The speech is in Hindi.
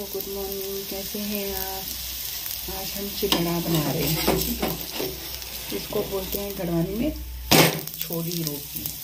गुड मॉर्निंग, कैसे हैं आप। आज हम चिलड़ा बना रहे हैं, इसको बोलते हैं गढ़वाली में छोली रोटी।